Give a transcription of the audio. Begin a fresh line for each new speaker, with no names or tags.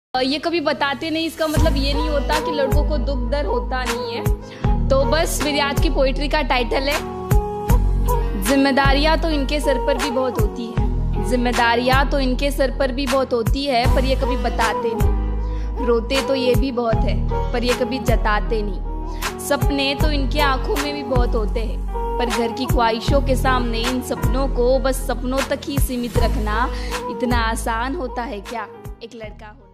ये कभी बताते नहीं, इसका मतलब ये नहीं होता कि लड़कों को दुख दर्द होता नहीं है। तो बस मेरी आज की पोइट्री का टाइटल है, जिम्मेदारियां तो इनके सर पर भी बहुत होती है। जिम्मेदारियां तो इनके सर पर भी बहुत होती है, पर ये कभी बताते नहीं। रोते तो ये भी बहुत है, पर ये कभी जताते नहीं। सपने तो इनके आंखों में भी बहुत होते हैं, पर घर की ख्वाहिशों के सामने इन सपनों को बस सपनों तक ही सीमित रखना इतना आसान होता है क्या एक लड़का हो।